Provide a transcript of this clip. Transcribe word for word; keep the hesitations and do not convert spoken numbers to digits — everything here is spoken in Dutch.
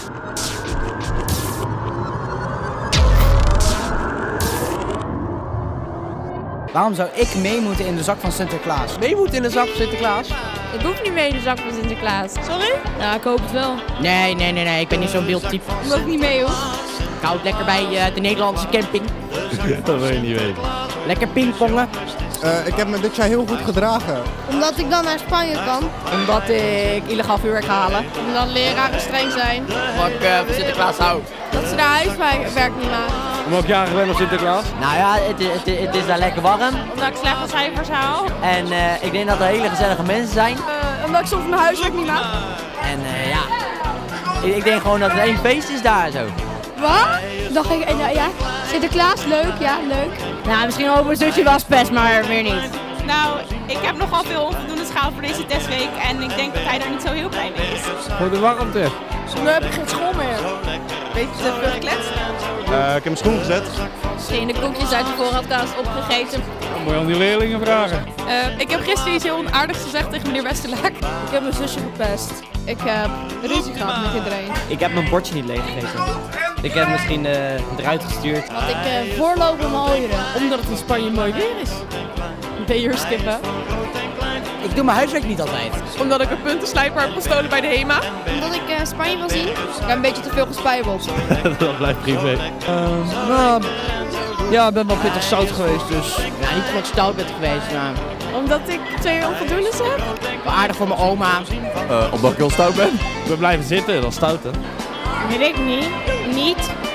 Waarom zou ik mee moeten in de zak van Sinterklaas? Mee moeten in de zak van Sinterklaas? Ik hoef niet mee in de zak van Sinterklaas. Sorry? Ja, ik hoop het wel. Nee, nee, nee, nee. Ik ben niet zo'n beeldtype. Omdat ik niet mee hoef. Ik hou het lekker bij uh, de Nederlandse camping. Dat wil je niet weten. Lekker pingpongen. Uh, ik heb me dit jaar heel goed gedragen. Omdat ik dan naar Spanje kan. Omdat ik illegaal vuurwerk ga halen. Omdat leraren streng zijn. Omdat ik uh, van Sinterklaas hou. Dat ze daar huiswerk niet maken. Omdat ik jarig ben op Sinterklaas? Nou ja, het, het, het is daar lekker warm. Omdat ik slechte cijfers haal. En uh, ik denk dat er hele gezellige mensen zijn. Uh, omdat ik soms mijn huiswerk niet maak. En uh, ja, ik, ik denk gewoon dat er één feest is daar zo. Wat? Dacht ik, ja, ja. Sinterklaas, leuk, ja, leuk. Nou, misschien ook een stukje waspest, maar meer niet. Nou, ik heb nogal veel onvoldoende schaal voor deze testweek en ik denk dat hij daar niet zo heel blij mee is. Voor de warmte. Nu heb ik geen school meer. Weet je, te veel gekletst? Uh, ik heb mijn schoen gezet. Misschien de koekjes uit de voorraadkast opgegeten. Dan moet je aan die leerlingen vragen. Uh, ik heb gisteren iets heel onaardigs gezegd tegen meneer Westerlaak. Ik heb mijn zusje gepest. Ik heb ruzie gehad met iedereen. Ik heb mijn bordje niet leeggegeten. Ik heb misschien uh, eruit gestuurd. Want ik uh, voorlopen mijn oren. Omdat het in Spanje mooi weer is. Ben je skippen? Ik doe mijn huiswerk niet altijd. Omdat ik een puntenslijper heb gestolen bij de HEMA. Omdat ik uh, Spanje wil zien. Ik heb een beetje te veel gespijbeld. Dat blijft privé. Uh, nou, ja, ik ben wel pittig zout geweest, dus. Ja, niet omdat ik stout ben geweest, maar Omdat ik twee onvoldoendes heb? wel aardig voor mijn oma. Uh, omdat ik heel stout ben. We blijven zitten, dat is stout hè. Weet ik niet. Niet.